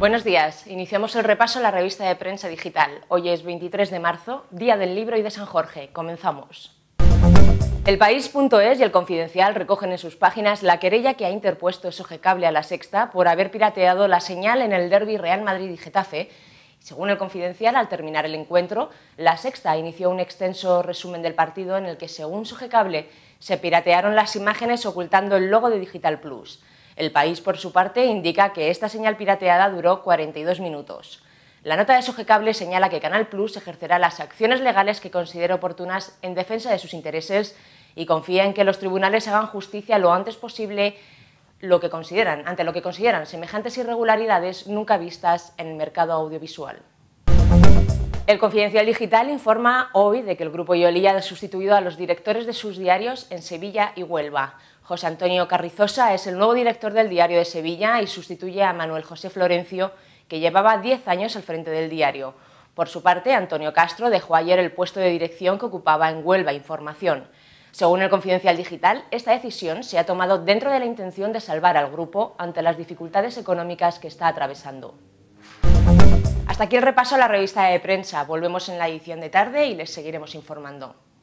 Buenos días. Iniciamos el repaso a la revista de prensa digital. Hoy es 23 de marzo, Día del Libro y de San Jorge. Comenzamos. Elpaís.es y El Confidencial recogen en sus páginas la querella que ha interpuesto Sogecable a La Sexta por haber pirateado la señal en el derbi Real Madrid y Getafe. Según El Confidencial, al terminar el encuentro, La Sexta inició un extenso resumen del partido en el que, según Sogecable, se piratearon las imágenes ocultando el logo de Digital Plus. El País, por su parte, indica que esta señal pirateada duró 42 minutos. La nota de Sogecable señala que Canal Plus ejercerá las acciones legales que considere oportunas en defensa de sus intereses y confía en que los tribunales hagan justicia lo antes posible ante lo que consideran semejantes irregularidades nunca vistas en el mercado audiovisual. El Confidencial Digital informa hoy de que el Grupo Ioli ha sustituido a los directores de sus diarios en Sevilla y Huelva. José Antonio Carrizosa es el nuevo director del Diario de Sevilla y sustituye a Manuel José Florencio, que llevaba 10 años al frente del diario. Por su parte, Antonio Castro dejó ayer el puesto de dirección que ocupaba en Huelva Información. Según el Confidencial Digital, esta decisión se ha tomado dentro de la intención de salvar al grupo ante las dificultades económicas que está atravesando. Hasta aquí el repaso a la revista de prensa. Volvemos en la edición de tarde y les seguiremos informando.